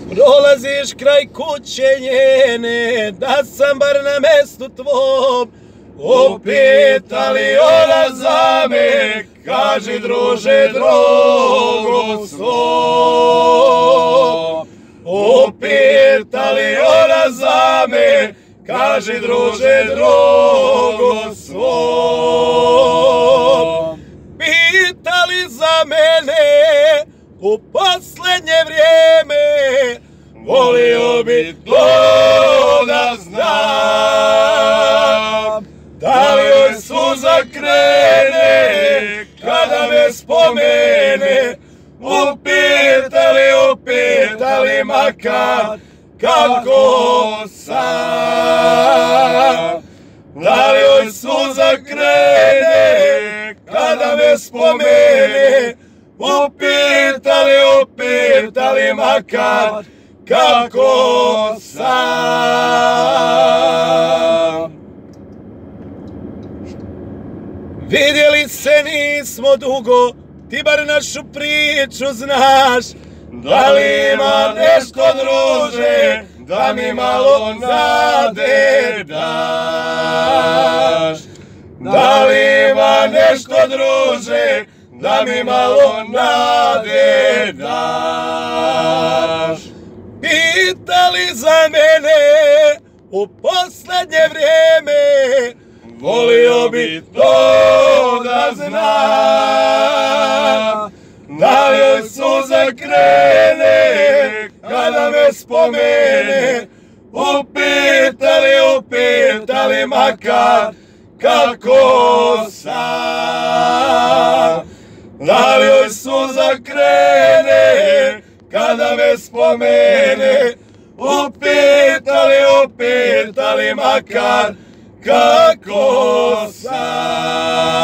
Prolaziš kraj kuće njene, da sam bar na mestu tvom. Upita li ona za me, kaži druže drogo svom. Upita li ona za me, kaži druže drogo svom. Pita li za mene u posljednje vrijeme, volio bi to da znam. Da li joj suza krene kada me spomene, upita li makar kako sam. Da li joj suza krene kada me spomene, upita li makar kako sam. Vidjeli se nismo dugo, ti bar našu priču znaš. Da li ima nešto druže, da mi malo nade daš? Da li ima nešto druže, da mi malo nade daš? Pita li za mene u posljednje vrijeme, volio bi to da znam. Da li joj suza krene kada me spomene, upita li makar kako sam. Da li joj suza krene kada me spomene, upita li makar kako sam.